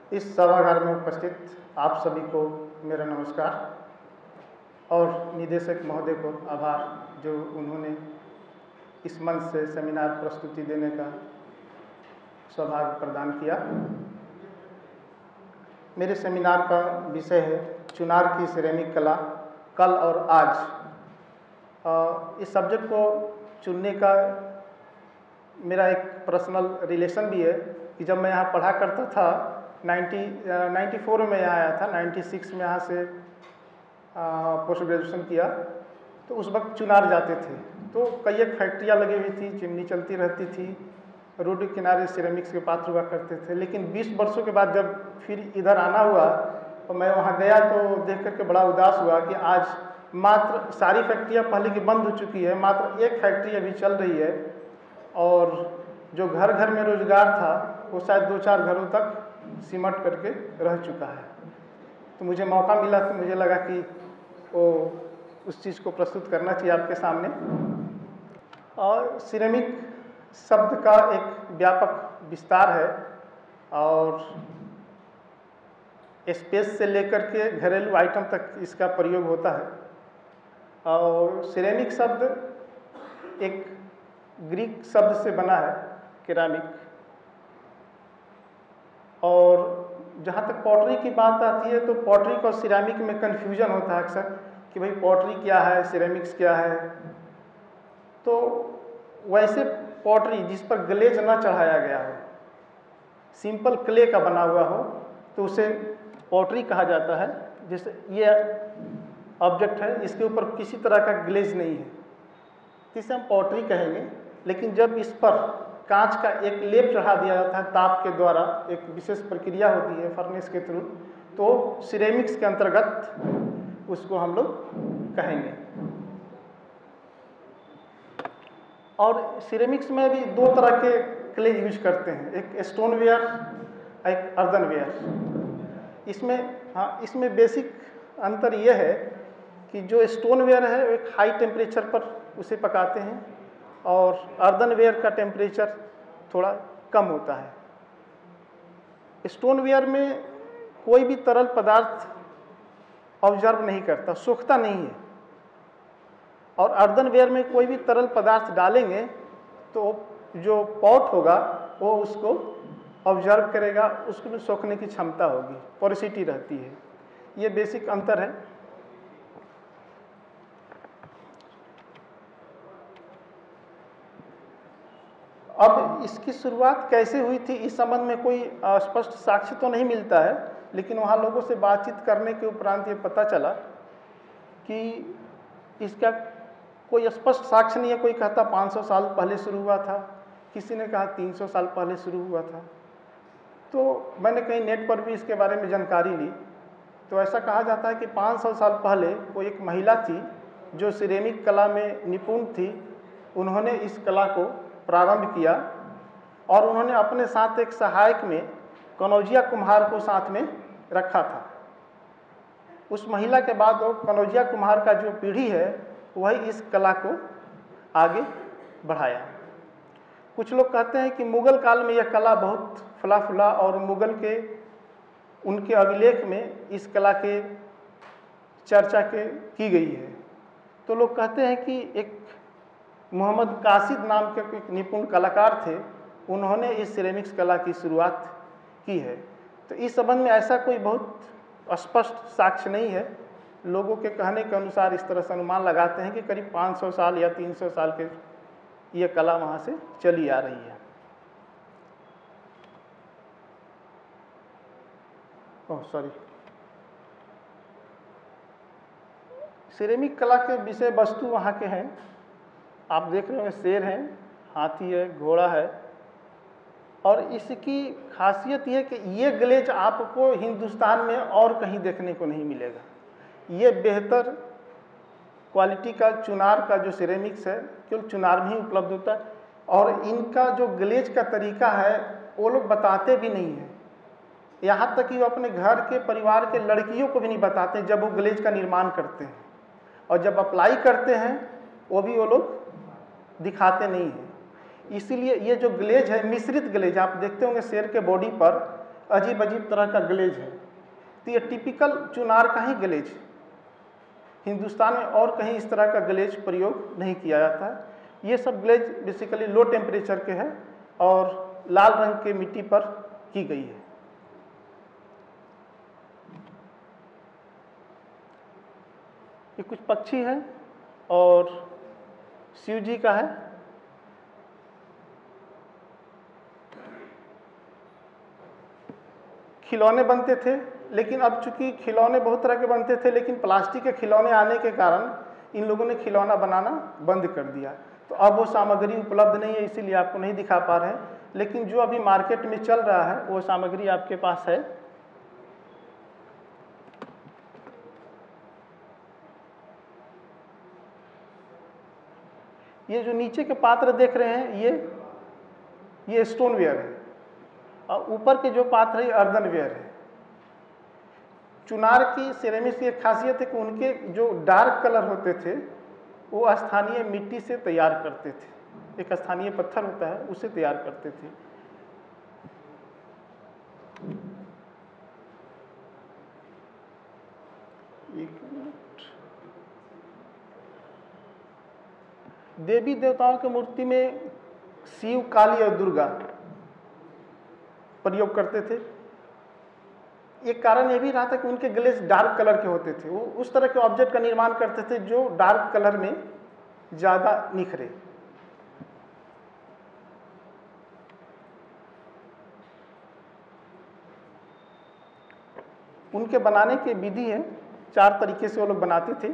इस सभागार में उपस्थित आप सभी को मेरा नमस्कार और निदेशक महोदय को आभार जो उन्होंने इस मंच से सेमिनार प्रस्तुति देने का सौभाग्य प्रदान किया। मेरे सेमिनार का विषय है चुनार की सिरेमिक कला कल और आज। इस सब्जेक्ट को चुनने का मेरा एक पर्सनल रिलेशन भी है कि जब मैं यहाँ पढ़ा करता था 94 में यहाँ आया था, 96 में यहाँ से पोस्ट ग्रेजुएशन किया, तो उस वक्त चुनार जाते थे तो कई एक फैक्ट्रियाँ लगी हुई थी, चिमनी चलती रहती थी, रोड के किनारे सिरेमिक्स के पात्र हुआ करते थे। लेकिन 20 वर्षों के बाद जब फिर इधर आना हुआ तो मैं वहाँ गया तो देख करके बड़ा उदास हुआ कि आज मात्र सारी फैक्ट्रियाँ पहले की बंद हो चुकी है, मात्र एक फैक्ट्री अभी चल रही है और जो घर घर में रोजगार था वो शायद 2-4 घरों तक सिमट करके रह चुका है। तो मुझे मौका मिला तो मुझे लगा कि वो उस चीज़ को प्रस्तुत करना चाहिए आपके सामने। और सिरेमिक शब्द का एक व्यापक विस्तार है और स्पेस से लेकर के घरेलू आइटम तक इसका प्रयोग होता है। और सिरेमिक शब्द एक ग्रीक शब्द से बना है, केरामिक। और जहाँ तक पॉटरी की बात आती है तो पॉटरी और सिरेमिक में कन्फ्यूजन होता है अक्सर कि भाई पॉटरी क्या है, सिरेमिक्स क्या है। तो वैसे पॉटरी जिस पर ग्लेज ना चढ़ाया गया हो, सिंपल क्ले का बना हुआ हो, तो उसे पॉटरी कहा जाता है। जैसे ये ऑब्जेक्ट है, इसके ऊपर किसी तरह का ग्लेज नहीं है, इसे हम पॉटरी कहेंगे। लेकिन जब इस पर कांच का एक लेप चढ़ा दिया जाता है ताप के द्वारा, एक विशेष प्रक्रिया होती है फर्नेस के थ्रू, तो सिरेमिक्स के अंतर्गत उसको हम लोग कहेंगे। और सिरेमिक्स में भी 2 तरह के क्ले यूज करते हैं, एक स्टोनवेयर, एक अर्दनवेयर। इसमें बेसिक अंतर यह है कि जो स्टोनवेयर है एक हाई टेम्परेचर पर उसे पकाते हैं और अर्दनवेयर का टेम्परेचर थोड़ा कम होता है। स्टोनवेयर में कोई भी तरल पदार्थ ऑब्जर्व नहीं करता, सोखता नहीं है। और अर्दनवेयर में कोई भी तरल पदार्थ डालेंगे तो जो पॉट होगा वो उसको ऑब्जर्व करेगा, उसको सोखने की क्षमता होगी, पोरोसिटी रहती है। ये बेसिक अंतर है। अब इसकी शुरुआत कैसे हुई थी इस संबंध में कोई स्पष्ट साक्ष्य तो नहीं मिलता है, लेकिन वहाँ लोगों से बातचीत करने के उपरांत ये पता चला कि इसका कोई स्पष्ट साक्ष्य नहीं है। कोई कहता 500 साल पहले शुरू हुआ था, किसी ने कहा 300 साल पहले शुरू हुआ था। तो मैंने कहीं नेट पर भी इसके बारे में जानकारी ली तो ऐसा कहा जाता है कि 500 साल पहले कोई एक महिला थी जो सिरेमिक कला में निपुण थी। उन्होंने इस कला को प्रारंभ किया और उन्होंने अपने साथ एक सहायक में कनौजिया कुम्हार को साथ में रखा था। उस महिला के बाद वो कनौजिया कुम्हार का जो पीढ़ी है वही इस कला को आगे बढ़ाया। कुछ लोग कहते हैं कि मुगल काल में यह कला बहुत फला फूला और मुगल के उनके अभिलेख में इस कला के चर्चा की गई है। तो लोग कहते हैं कि एक मोहम्मद कासिद नाम के एक निपुण कलाकार थे, उन्होंने इस सिरेमिक्स कला की शुरुआत की है। तो इस संबंध में ऐसा कोई बहुत स्पष्ट साक्ष्य नहीं है। लोगों के कहने के अनुसार इस तरह से अनुमान लगाते हैं कि करीब 500 साल या 300 साल के ये कला वहाँ से चली आ रही है। सिरेमिक कला के विषय वस्तु वहाँ के हैं, आप देख रहे हो, शेर है, हाथी है, घोड़ा है। और इसकी खासियत यह कि ये ग्लेज आपको हिंदुस्तान में और कहीं देखने को नहीं मिलेगा। ये बेहतर क्वालिटी का चुनार का जो सिरेमिक्स है केवल चुनार में ही उपलब्ध होता है। और इनका जो ग्लेज का तरीका है वो लोग बताते भी नहीं हैं, यहाँ तक कि वो अपने घर के परिवार के लड़कियों को भी नहीं बताते जब वो ग्लेज का निर्माण करते हैं। और जब अप्लाई करते हैं वो भी वो लोग दिखाते नहीं हैं। इसीलिए ये जो ग्लेज है, मिश्रित ग्लेज, आप देखते होंगे शेर के बॉडी पर अजीब अजीब तरह का ग्लेज है। तो ये टिपिकल चुनार का ही ग्लेज है। हिंदुस्तान में और कहीं इस तरह का ग्लेज प्रयोग नहीं किया जाता है। ये सब ग्लेज बेसिकली लो टेम्परेचर के है और लाल रंग के मिट्टी पर की गई है। ये कुछ पक्षी है और शिव जी का है। खिलौने बनते थे, लेकिन अब चूंकि खिलौने बहुत तरह के बनते थे, लेकिन प्लास्टिक के खिलौने आने के कारण इन लोगों ने खिलौना बनाना बंद कर दिया। तो अब वो सामग्री उपलब्ध नहीं है, इसीलिए आपको नहीं दिखा पा रहे हैं। लेकिन जो अभी मार्केट में चल रहा है वो सामग्री आपके पास है। ये जो नीचे के पात्र देख रहे हैं ये स्टोनवेयर है और ऊपर के जो पात्र है अर्दनवेयर है। चुनार की सिरेमिक्स की एक खासियत है कि उनके जो डार्क कलर होते थे वो स्थानीय मिट्टी से तैयार करते थे। एक स्थानीय पत्थर होता है उसे तैयार करते थे। एक मिनट। देवी देवताओं की मूर्ति में शिव, काली और दुर्गा प्रयोग करते थे। एक कारण यह भी रहा था कि उनके ग्लेज डार्क कलर के होते थे। वो उस तरह के ऑब्जेक्ट का निर्माण करते थे जो डार्क कलर में ज्यादा निखरे। उनके बनाने की विधि है, 4 तरीके से वो लोग बनाते थे।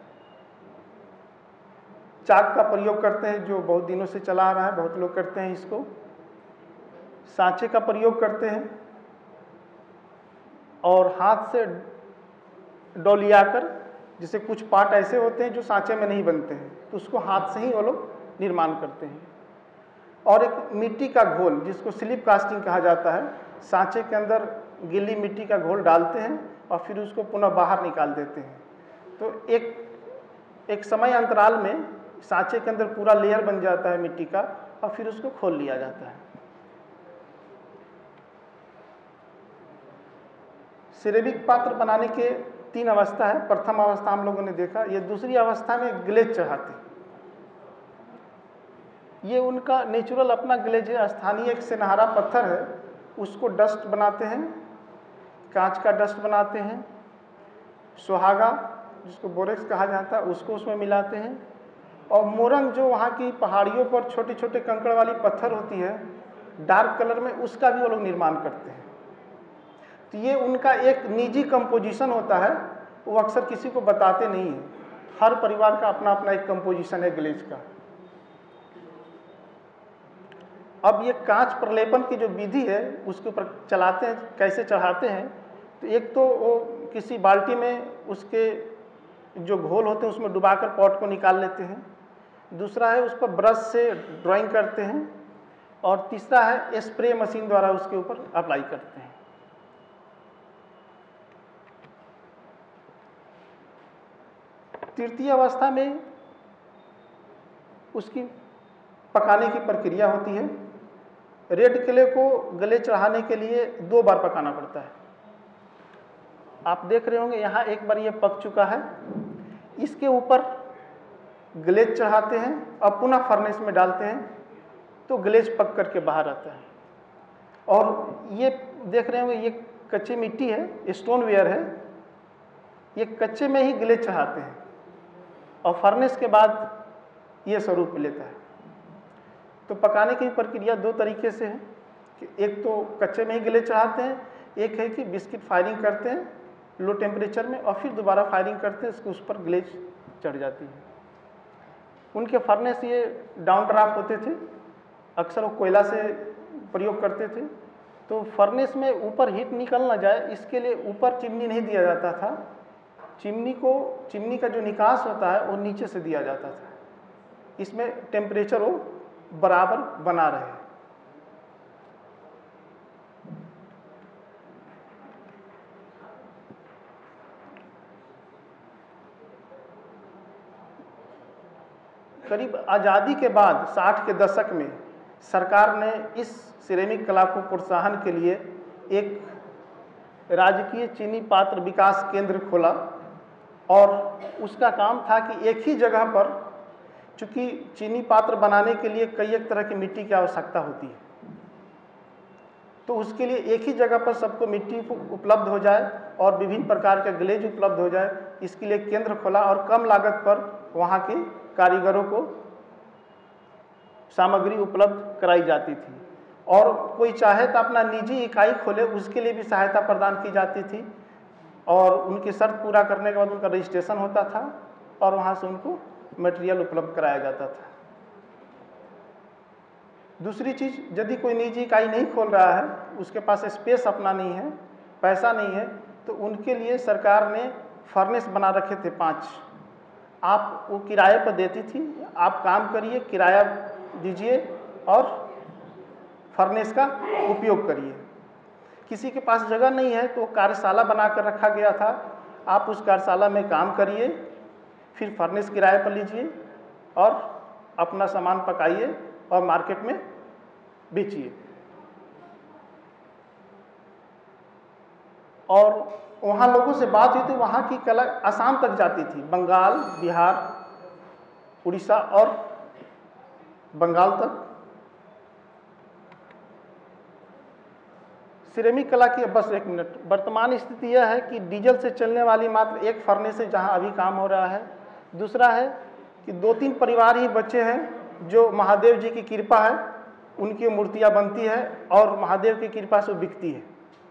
चाक का प्रयोग करते हैं जो बहुत दिनों से चला आ रहा है, बहुत लोग करते हैं इसको। सांचे का प्रयोग करते हैं और हाथ से डोलियाकर, जैसे कुछ पार्ट ऐसे होते हैं जो सांचे में नहीं बनते हैं तो उसको हाथ से ही वो लोग निर्माण करते हैं। और एक मिट्टी का घोल जिसको स्लिप कास्टिंग कहा जाता है, सांचे के अंदर गीली मिट्टी का घोल डालते हैं और फिर उसको पुनः बाहर निकाल देते हैं। तो एक समय अंतराल में सांचे के अंदर पूरा लेयर बन जाता है मिट्टी का और फिर उसको खोल लिया जाता है। सिरेमिक पात्र बनाने के 3 अवस्था है। प्रथम अवस्था हम लोगों ने देखा। ये दूसरी अवस्था में ग्लेज चढ़ाते हैं। ये उनका नेचुरल अपना ग्लेज है। स्थानीय एक सिनहारा पत्थर है, उसको डस्ट बनाते हैं, कांच का डस्ट बनाते हैं। सुहागा जिसको बोरेक्स कहा जाता है उसको उसमें मिलाते हैं। और मोरंग जो वहाँ की पहाड़ियों पर छोटे छोटे कंकड़ वाली पत्थर होती है डार्क कलर में, उसका भी वो लोग निर्माण करते हैं। तो ये उनका एक निजी कंपोजिशन होता है, वो अक्सर किसी को बताते नहीं हैं। हर परिवार का अपना अपना एक कंपोजिशन है ग्लेज का। अब ये कांच प्रलेपन की जो विधि है उसके ऊपर चलाते हैं, कैसे चढ़ाते हैं। तो एक तो वो किसी बाल्टी में उसके जो घोल होते हैं उसमें डुबाकर पॉट को निकाल लेते हैं। दूसरा है उस पर ब्रश से ड्राइंग करते हैं। और तीसरा है स्प्रे मशीन द्वारा उसके ऊपर अप्लाई करते हैं। तृतीय अवस्था में उसकी पकाने की प्रक्रिया होती है। रेड क्ले को गले चढ़ाने के लिए 2 बार पकाना पड़ता है। आप देख रहे होंगे यहाँ एक बार ये पक चुका है। इसके ऊपर ग्लेज चढ़ाते हैं और पुनः फर्नेस में डालते हैं तो ग्लेज पक करके बाहर आता है। और ये देख रहे होंगे ये कच्ची मिट्टी है, स्टोनवेयर है। ये कच्चे में ही ग्लेज चढ़ाते हैं और फर्नेस के बाद ये स्वरूप लेता है। तो पकाने की प्रक्रिया 2 तरीके से है कि एक तो कच्चे में ही ग्लेज चढ़ाते हैं, एक है कि बिस्किट फायरिंग करते हैं लो टेम्परेचर में और फिर दोबारा फायरिंग करते हैं, उसके उस पर ग्लेज चढ़ जाती है। उनके फर्नेस ये डाउन ड्राफ्ट होते थे, अक्सर वो कोयला से प्रयोग करते थे। तो फर्नेस में ऊपर हीट निकल ना जाए इसके लिए ऊपर चिमनी नहीं दिया जाता था। चिमनी का जो निकास होता है वो नीचे से दिया जाता था। इसमें टेम्परेचर वो बराबर बना रहे। करीब आज़ादी के बाद 60 के दशक में सरकार ने इस सिरेमिक कला को प्रोत्साहन के लिए एक राजकीय चीनी पात्र विकास केंद्र खोला और उसका काम था कि एक ही जगह पर, चूँकि चीनी पात्र बनाने के लिए कई एक तरह की मिट्टी की आवश्यकता होती है, तो उसके लिए एक ही जगह पर सबको मिट्टी उपलब्ध हो जाए और विभिन्न प्रकार के ग्लेज उपलब्ध हो जाए, इसके लिए केंद्र खोला और कम लागत पर वहाँ के कारीगरों को सामग्री उपलब्ध कराई जाती थी। और कोई चाहे तो अपना निजी इकाई खोले, उसके लिए भी सहायता प्रदान की जाती थी और उनकी शर्त पूरा करने के बाद उनका रजिस्ट्रेशन होता था और वहाँ से उनको मटेरियल उपलब्ध कराया जाता था। दूसरी चीज़, यदि कोई निजी इकाई नहीं खोल रहा है, उसके पास स्पेस अपना नहीं है, पैसा नहीं है, तो उनके लिए सरकार ने फर्नेस बना रखे थे 5। आप वो किराए पर देती थी, आप काम करिए, किराया दीजिए और फर्नेस का उपयोग करिए। किसी के पास जगह नहीं है तो कार्यशाला बना कर रखा गया था, आप उस कार्यशाला में काम करिए, फिर फर्नेस किराए पर लीजिए और अपना सामान पकाइए और मार्केट में बेचिए। और वहाँ लोगों से बात हुई तो वहाँ की कला असम तक जाती थी, बंगाल, बिहार, उड़ीसा और बंगाल तक। सिरेमिक कला की, बस एक मिनट, वर्तमान स्थिति यह है कि डीजल से चलने वाली मात्र एक फर्नेस है जहाँ अभी काम हो रहा है। दूसरा है कि 2-3 परिवार ही बचे हैं जो महादेव जी की कृपा है, उनकी मूर्तियाँ बनती है और महादेव की कृपा से बिकती है।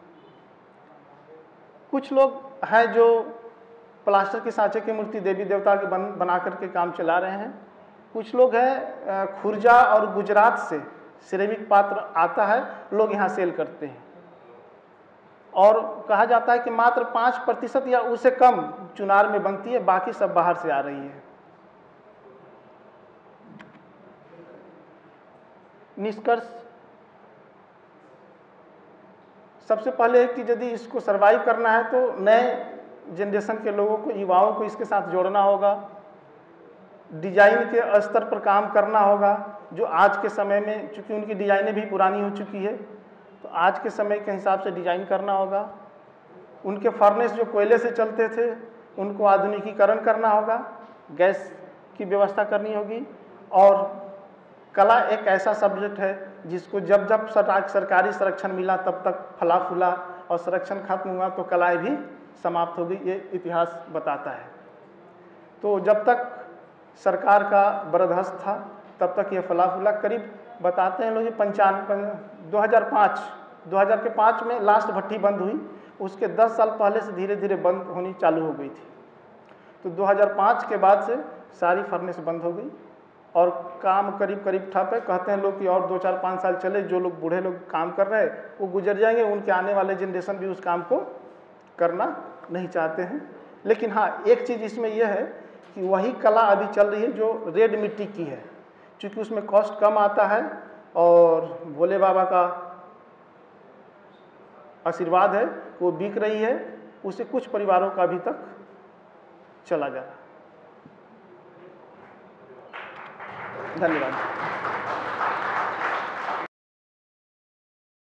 कुछ लोग हैं जो प्लास्टर के सांचे की मूर्ति देवी देवता के बना करके काम चला रहे हैं। कुछ लोग हैं खुर्जा और गुजरात से सिरेमिक पात्र आता है, लोग यहाँ सेल करते हैं और कहा जाता है कि मात्र 5% या उससे कम चुनार में बनती है, बाकी सब बाहर से आ रही है। निष्कर्ष, सबसे पहले है कि यदि इसको सर्वाइव करना है तो नए जनरेशन के लोगों को, युवाओं को इसके साथ जोड़ना होगा, डिजाइन के स्तर पर काम करना होगा, जो आज के समय में, चूँकि उनकी डिजाइनें भी पुरानी हो चुकी है, तो आज के समय के हिसाब से डिजाइन करना होगा। उनके फर्नेस जो कोयले से चलते थे उनको आधुनिकीकरण करना होगा, गैस की व्यवस्था करनी होगी। और कला एक ऐसा सब्जेक्ट है जिसको जब जब सरकारी संरक्षण मिला तब तक फला फूला और संरक्षण खत्म हुआ तो कलाएँ भी समाप्त हो गई, ये इतिहास बताता है। तो जब तक सरकार का बरदहस्त था तब तक ये फला फूला। करीब बताते हैं लोग 2005 में लास्ट भट्टी बंद हुई, उसके 10 साल पहले से धीरे धीरे बंद होनी चालू हो गई थी। तो 2005 के बाद से सारी फर्नेस बंद हो गई और काम करीब करीब ठप है। कहते हैं लोग कि और 2-4-5 साल चले, जो लोग बूढ़े लोग काम कर रहे हैं वो गुजर जाएंगे, उनके आने वाले जनरेशन भी उस काम को करना नहीं चाहते हैं। लेकिन हाँ, एक चीज़ इसमें यह है कि वही कला अभी चल रही है जो रेड मिट्टी की है, क्योंकि उसमें कॉस्ट कम आता है और भोले बाबा का आशीर्वाद है, वो बिक रही है, उससे कुछ परिवारों का अभी तक चला जा रहा है। धन्यवाद।